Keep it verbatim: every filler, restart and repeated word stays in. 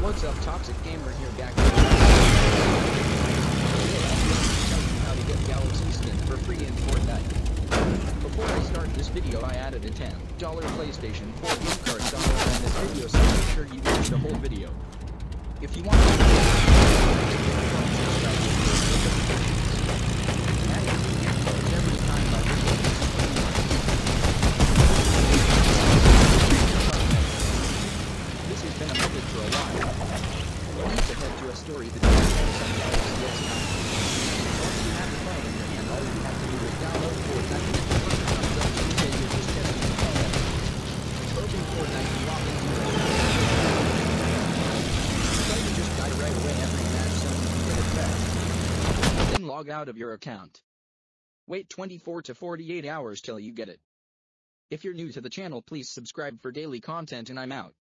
What's up, Toxic Gamer here back. How to get Galaxy skin for free in Fortnite. Before I start this video, I added a ten dollar PlayStation four gift card somewhere in this video, so make sure you watch the whole video. If you want to every time I This has been a method for a while. You need to head to a story that you some Galaxy S nine. Once you have the phone in your hand, all you have to do is download Fortnite. When it comes up, you say you're just testing the phone out. Open Fortnite and log into your account. Try to just die right away every match so you can get it fast. Then log out of your account. Wait twenty-four to forty-eight hours till you get it. If you're new to the channel, please subscribe for daily content, and I'm out.